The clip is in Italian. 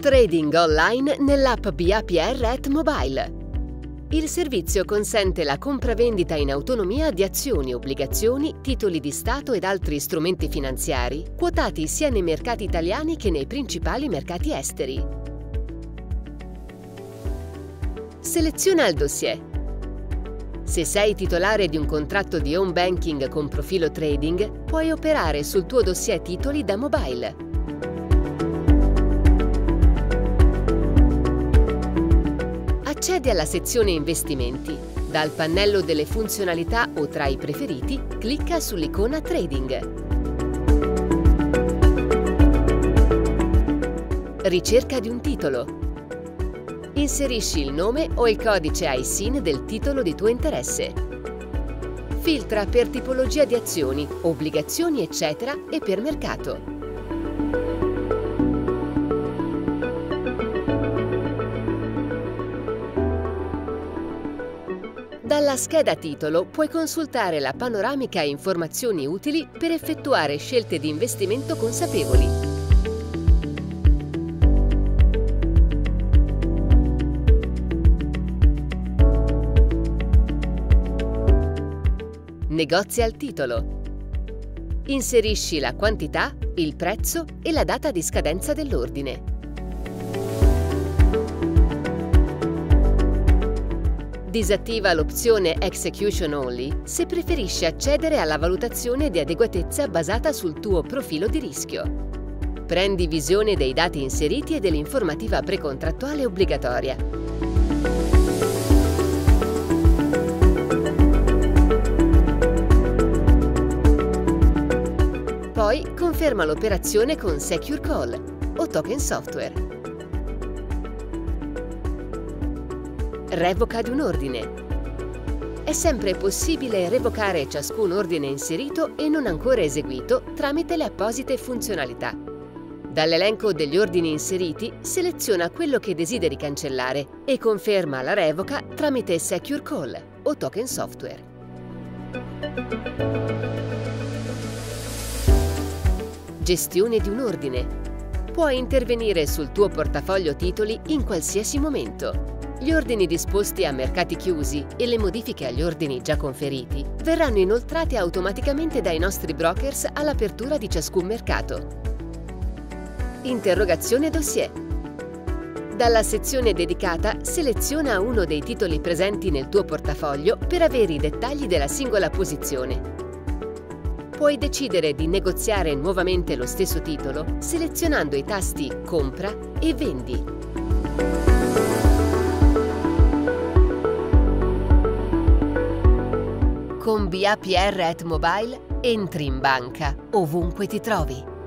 Trading online nell'app BAPR at Mobile. Il servizio consente la compravendita in autonomia di azioni, obbligazioni, titoli di Stato ed altri strumenti finanziari, quotati sia nei mercati italiani che nei principali mercati esteri. Seleziona il dossier. Se sei titolare di un contratto di home banking con profilo trading, puoi operare sul tuo dossier titoli da mobile. Accedi alla sezione Investimenti. Dal pannello delle funzionalità o tra i preferiti, clicca sull'icona Trading. Ricerca di un titolo. Inserisci il nome o il codice ISIN del titolo di tuo interesse. Filtra per tipologia di azioni, obbligazioni, eccetera e per mercato. Dalla scheda titolo puoi consultare la panoramica e informazioni utili per effettuare scelte di investimento consapevoli. Negozia il titolo. Inserisci la quantità, il prezzo e la data di scadenza dell'ordine. Disattiva l'opzione Execution Only se preferisci accedere alla valutazione di adeguatezza basata sul tuo profilo di rischio. Prendi visione dei dati inseriti e dell'informativa precontrattuale obbligatoria. Poi conferma l'operazione con Secure Call o Token Software. Revoca di un ordine. È sempre possibile revocare ciascun ordine inserito e non ancora eseguito tramite le apposite funzionalità. Dall'elenco degli ordini inseriti, seleziona quello che desideri cancellare e conferma la revoca tramite Secure Call o Token Software. Gestione di un ordine. Puoi intervenire sul tuo portafoglio titoli in qualsiasi momento. Gli ordini disposti a mercati chiusi e le modifiche agli ordini già conferiti verranno inoltrati automaticamente dai nostri brokers all'apertura di ciascun mercato. Interrogazione dossier. Dalla sezione dedicata seleziona uno dei titoli presenti nel tuo portafoglio per avere i dettagli della singola posizione. Puoi decidere di negoziare nuovamente lo stesso titolo selezionando i tasti Compra e Vendi. Con BAPR at Mobile entri in banca ovunque ti trovi.